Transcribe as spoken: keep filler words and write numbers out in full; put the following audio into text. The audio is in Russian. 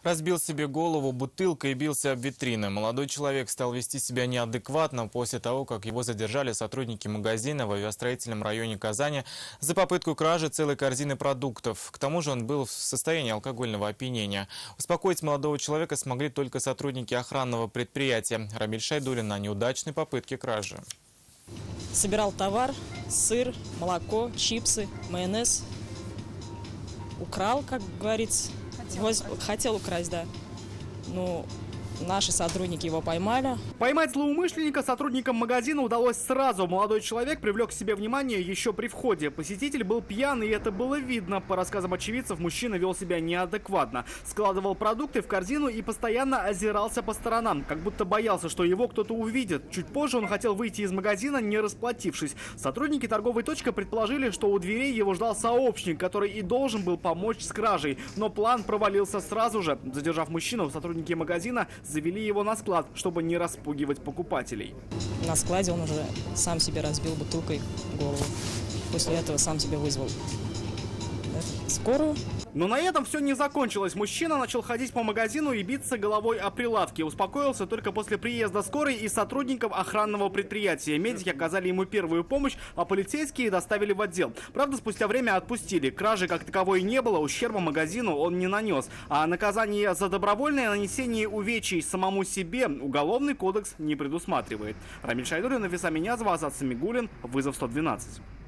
Разбил себе голову бутылкой и бился об витрины. Молодой человек стал вести себя неадекватно после того, как его задержали сотрудники магазина в авиастроительном районе Казани за попытку кражи целой корзины продуктов. К тому же он был в состоянии алкогольного опьянения. Успокоить молодого человека смогли только сотрудники охранного предприятия. Рамиль Шайдуллин на неудачной попытке кражи. Собирал товар, сыр, молоко, чипсы, майонез. Украл, как говорится. Хотел, Воз... украсть. Хотел украсть, да. Ну, наши сотрудники его поймали. Поймать злоумышленника сотрудникам магазина удалось сразу. Молодой человек привлек к себе внимание еще при входе. Посетитель был пьян, и это было видно. По рассказам очевидцев, мужчина вел себя неадекватно. Складывал продукты в корзину и постоянно озирался по сторонам, как будто боялся, что его кто-то увидит. Чуть позже он хотел выйти из магазина, не расплатившись. Сотрудники торговой точки предположили, что у дверей его ждал сообщник, который и должен был помочь с кражей. Но план провалился сразу же. Задержав мужчину, сотрудники магазина завели его на склад, чтобы не распугивать покупателей. На складе он уже сам себе разбил бутылкой голову. После этого сам себя вызвал скорую. Но на этом все не закончилось. Мужчина начал ходить по магазину и биться головой о прилавки. Успокоился только после приезда скорой и сотрудников охранного предприятия. Медики оказали ему первую помощь, а полицейские доставили в отдел. Правда, спустя время отпустили. Кражи как таковой не было, ущерба магазину он не нанес. А наказание за добровольное нанесение увечий самому себе Уголовный кодекс не предусматривает. Рамиль Шайдуллин, Нафиса Минязова, Азат Самигуллин, Вызов сто двенадцать.